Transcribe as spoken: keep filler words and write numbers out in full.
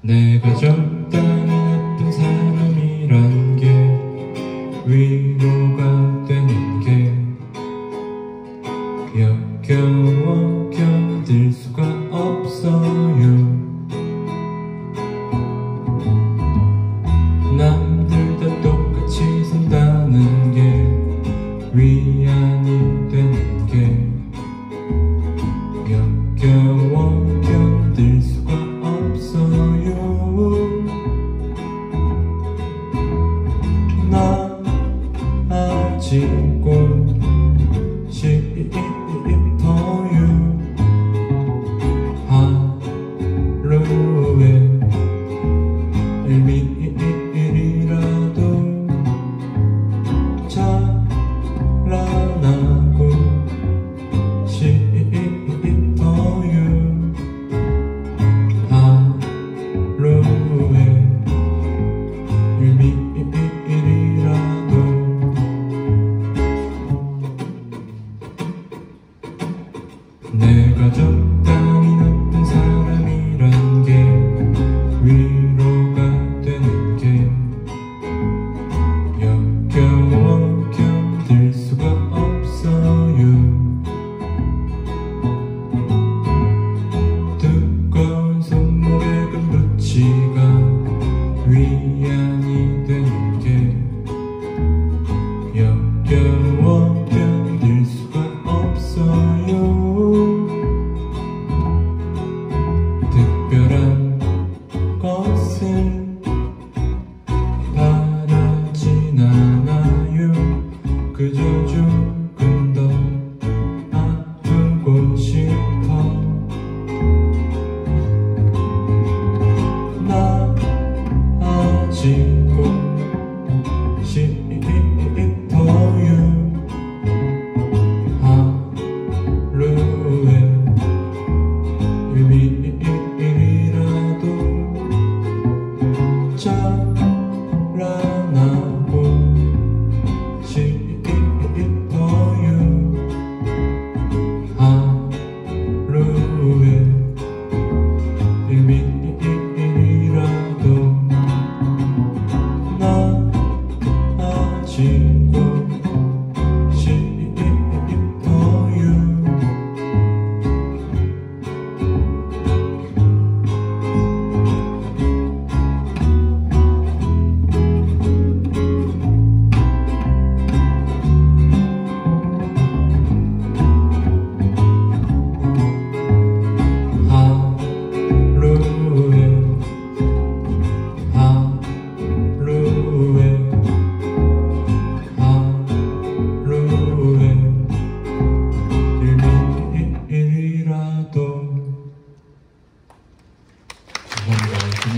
내가 적당히 나쁜 사람이란 게 위로가 되는 게 역겨워 견딜 수가 없어요. 남들 다 똑같이 산다는 게 위안이 되는 게 역겨워 견딜 수가 없어요. 나 아직 꽃이 싶어요. 하루에 일미일이라도 자라나고 싶어요. 하루에 일미일이라도 내가 적당히 나쁜 사람이란 게 위로가 되는 게 역겨워 견딜 수가 없어요. 두꺼운 손목에 끈 부치가 위안이 되는 게 역겨워 견딜 수가 없어요. 특별한 것을 바라진 않아요. 그저 조금 더 아프고 싶어. 나 아직 꽃이 싶어요. 하루에 일미일이라도 자라나고 싶어요. 하루에 일미